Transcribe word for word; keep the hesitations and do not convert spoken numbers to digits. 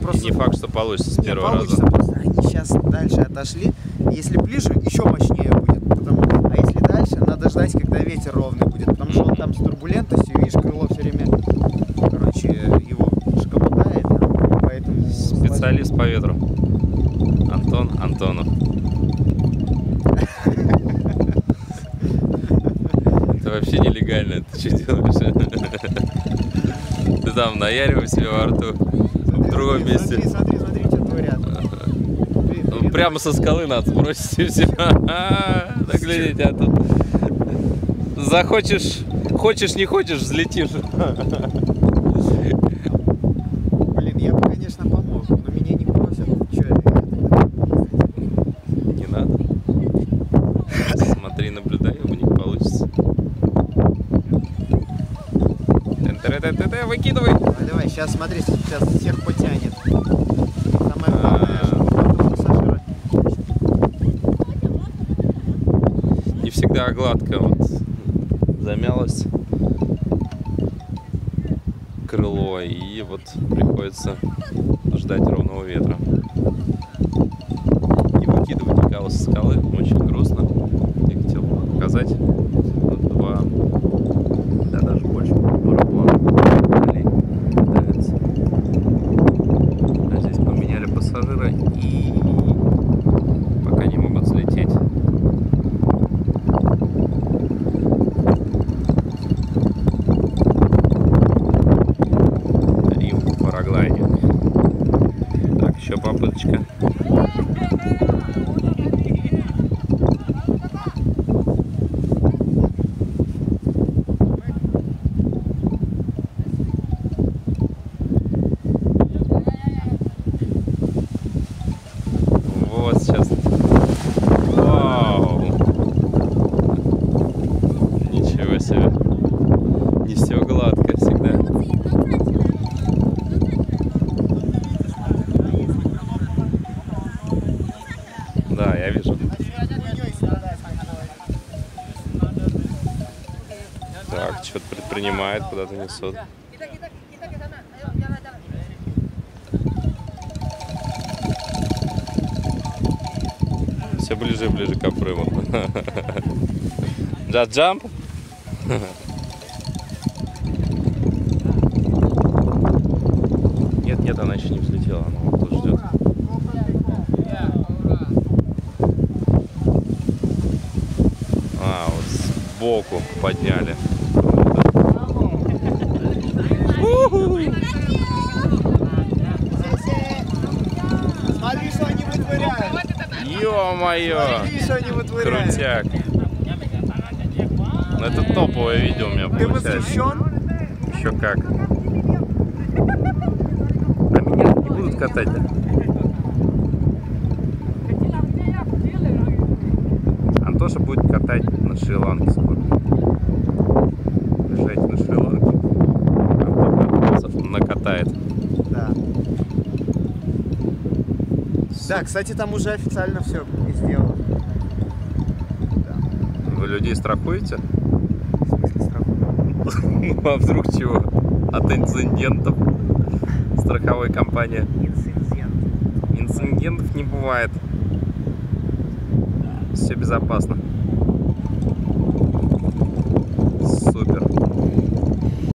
просто... И не факт, что получится с не первого получится, раза. просто они сейчас дальше отошли. Если ближе, еще мощнее будет. Потому... А если дальше, надо ждать, когда ветер ровный будет. Потому что он там с турбулентностью, видишь, крыло все время, короче, его шкомотает. Поэтому... Специалист по ветру. Антон Антонов. Это вообще нелегально. Ты что делаешь? Ты там наяривай себе во рту. В другом месте. Смотри, смотри, смотри, что творят. Ну, прямо со скалы надо сбросить и все. Так глядите, а тут захочешь, хочешь, не хочешь, взлетишь. Блин, я бы, конечно, помог, но меня не просят. Че? Не надо. Смотри, наблюдай, у них получится. Выкидывай. Давай, давай, сейчас смотри, сейчас всех потянет. Самое главное, чтобы потом пассажира... Не всегда гладко, вот замялось крыло, и вот приходится ждать ровного ветра. И выкидывать никого со скалы очень грустно. Я хотел показать вот два, да даже больше параплана катаются. А здесь поменяли пассажира и пока не могут взлететь. Рим параглайдинг. Так, еще попыточка. Вот сейчас. Вау! Ничего себе. Не все гладко всегда. Да, я вижу. Так, что-то предпринимает, куда-то несут. Все ближе и ближе к обрыву. Just jump. Нет, нет, она еще не взлетела, она вот тут ждет. А, вот сбоку подняли. Смотри, что они вытворяют. Ё-моё! Смотри, что они вытворяют. Крутяк. Ну, это топовое видео у меня Ты получается. восхищен? Еще как. А меня не будут катать, да? Антоша будет катать на Шри-Ланке скоро. Приезжайте на Шри-Ланку. Антоша накатает. Да. Да, кстати, там уже официально все сделано. Да. Вы людей страхуете? В смысле страховка? А вдруг чего? От инцидентов? Страховой компания. Инцидент. Инцидентов не бывает. Все безопасно.